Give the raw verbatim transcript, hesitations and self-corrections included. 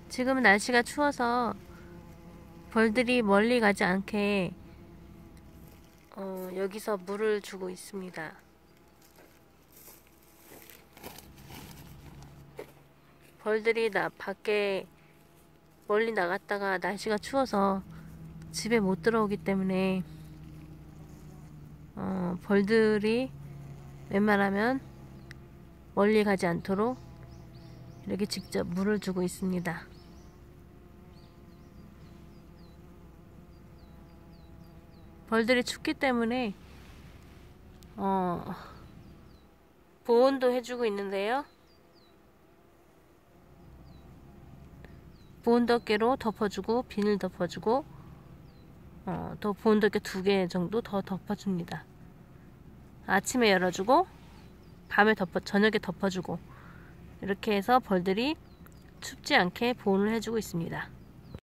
지금은 날씨가 추워서 벌들이 멀리 가지 않게 어, 여기서 물을 주고 있습니다. 벌들이 나 밖에 멀리 나갔다가 날씨가 추워서 집에 못 들어오기 때문에 어, 벌들이 웬만하면 멀리 가지 않도록 이렇게 직접 물을 주고 있습니다. 벌들이 춥기 때문에 어, 보온도 해주고 있는데요. 보온덮개로 덮어주고 비닐 덮어주고 어, 또 보온덮개 두 개 정도 더 덮어줍니다. 아침에 열어주고 밤에 덮어 저녁에 덮어주고 이렇게 해서 벌들이 춥지 않게 보온을 해주고 있습니다.